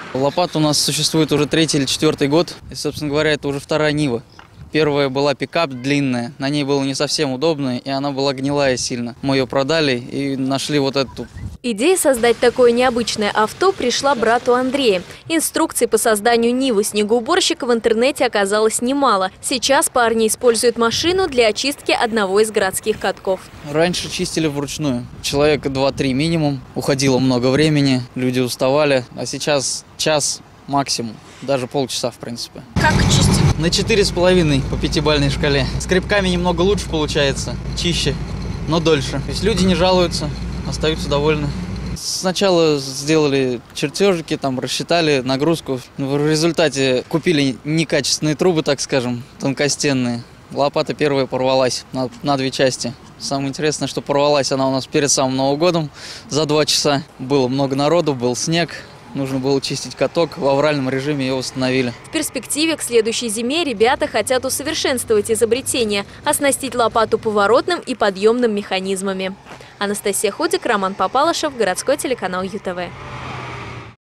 Лопата у нас существует уже 3-й или 4-й год. И, собственно говоря, это уже вторая Нива. Первая была пикап длинная, на ней было не совсем удобно, и она была гнилая сильно. Мы ее продали и нашли вот эту. Идея создать такое необычное авто пришла брату Андрея. Инструкций по созданию Нивы снегоуборщика в интернете оказалось немало. Сейчас парни используют машину для очистки одного из городских катков. Раньше чистили вручную. Человека 2-3 минимум. Уходило много времени, люди уставали. А сейчас час максимум. Даже полчаса, в принципе. Как чистить? На 4,5 по 5-бальной шкале. Скребками немного лучше получается, чище, но дольше. То есть люди не жалуются, остаются довольны. Сначала сделали чертежики, там рассчитали нагрузку. В результате купили некачественные трубы, так скажем, тонкостенные. Лопата первая порвалась на 2 части. Самое интересное, что порвалась она у нас перед самым Новым годом за 2 часа. Было много народу, был снег. Нужно было чистить каток, в авральном режиме ее восстановили. В перспективе к следующей зиме ребята хотят усовершенствовать изобретение, оснастить лопату поворотным и подъемным механизмами. Анастасия Худик, Роман Попалышев, городской телеканал ЮТВ.